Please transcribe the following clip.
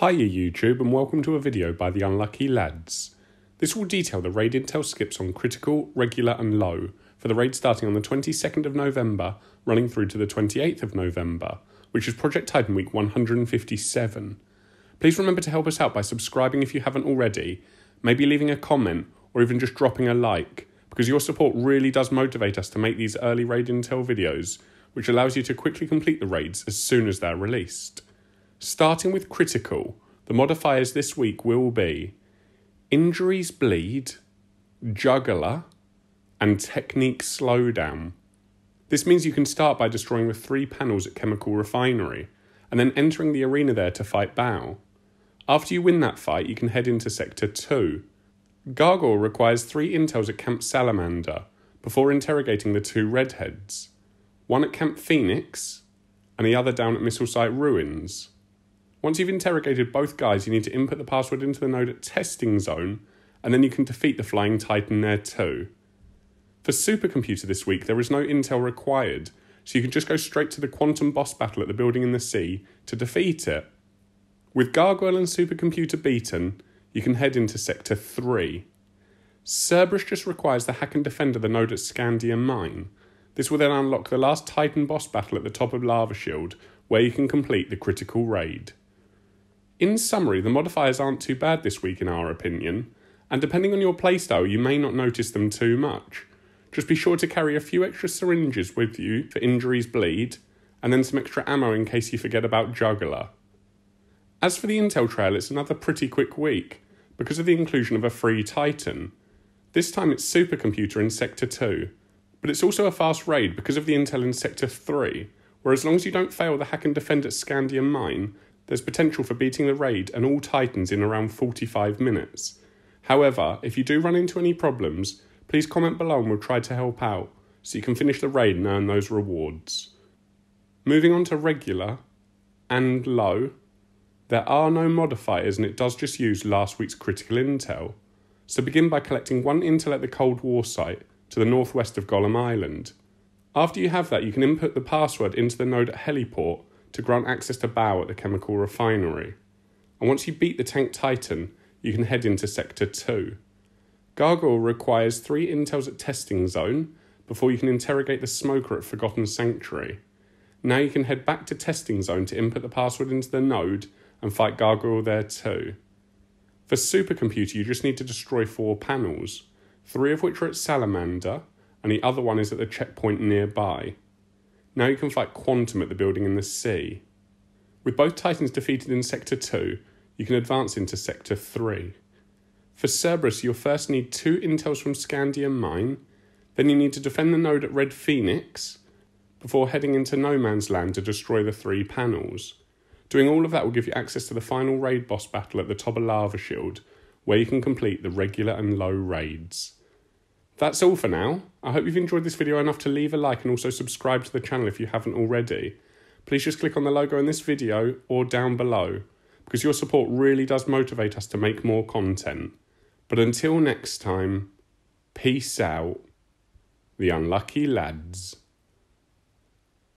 Hiya YouTube and welcome to a video by the Unlucky Lads. This will detail the raid intel skips on critical, regular and low for the raid starting on the 22nd of November running through to the 28th of November, which is Project Titan week 157. Please remember to help us out by subscribing if you haven't already, maybe leaving a comment or even just dropping a like, because your support really does motivate us to make these early raid intel videos, which allows you to quickly complete the raids as soon as they're released. Starting with critical, the modifiers this week will be Injuries Bleed, Juggler, and Technique Slowdown. This means you can start by destroying the 3 panels at Chemical Refinery, and then entering the arena there to fight Baal. After you win that fight, you can head into Sector 2. Gargoyle requires 3 intels at Camp Salamander, before interrogating the 2 redheads. One at Camp Phoenix, and the other down at Missile Site Ruins. Once you've interrogated both guys, you need to input the password into the node at Testing Zone, and then you can defeat the Flying Titan there too. For Supercomputer this week, there is no intel required, so you can just go straight to the Quantum boss battle at the Building in the Sea to defeat it. With Gargoyle and Supercomputer beaten, you can head into Sector 3. Cerberus just requires the Hack and Defender the node at Scandium Mine. This will then unlock the last Titan boss battle at the top of Lava Shield, where you can complete the critical raid. In summary, the modifiers aren't too bad this week in our opinion, and depending on your playstyle you may not notice them too much. Just be sure to carry a few extra syringes with you for Injuries Bleed, and then some extra ammo in case you forget about Juggler. As for the intel trail, it's another pretty quick week, because of the inclusion of a free Titan. This time it's Supercomputer in Sector 2, but it's also a fast raid because of the intel in Sector 3, where as long as you don't fail the Hack and Defend at Scandium Mine, there's potential for beating the raid and all Titans in around 45 minutes. However, if you do run into any problems, please comment below and we'll try to help out, so you can finish the raid and earn those rewards. Moving on to regular and low, there are no modifiers and it does just use last week's critical intel. So begin by collecting 1 intel at the Cold War site to the northwest of Golem Island. After you have that, you can input the password into the node at Heliport to grant access to Baal at the Chemical Refinery. And once you beat the Tank Titan, you can head into Sector 2. Gargoyle requires 3 intels at Testing Zone before you can interrogate the Smoker at Forgotten Sanctuary. Now you can head back to Testing Zone to input the password into the node and fight Gargoyle there too. For Supercomputer, you just need to destroy 4 panels, 3 of which are at Salamander, and the other one is at the checkpoint nearby. Now you can fight Quantum at the Building in the Sea. With both Titans defeated in Sector 2, you can advance into Sector 3. For Cerberus, you'll first need 2 intels from Scandium Mine, then you need to defend the node at Red Phoenix, before heading into No Man's Land to destroy the 3 panels. Doing all of that will give you access to the final raid boss battle at the top of Lava Shield, where you can complete the regular and low raids. That's all for now. I hope you've enjoyed this video enough to leave a like and also subscribe to the channel if you haven't already. Please just click on the logo in this video or down below, because your support really does motivate us to make more content. But until next time, peace out, the Unlucky Lads.